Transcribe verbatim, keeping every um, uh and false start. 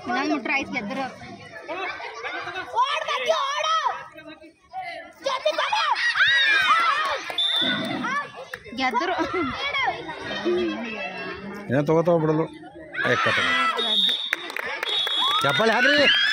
ಇನ್ನೊಂದು ಮುಟ್ರ ಐತ್ ಗೆದ್ರು ಗೆದ್ರು ಏನೋ ತಗೋತಾವ ಬಿಡಲು ಚಪ್ಪಲಿ ಹಾಕ್ರಿ.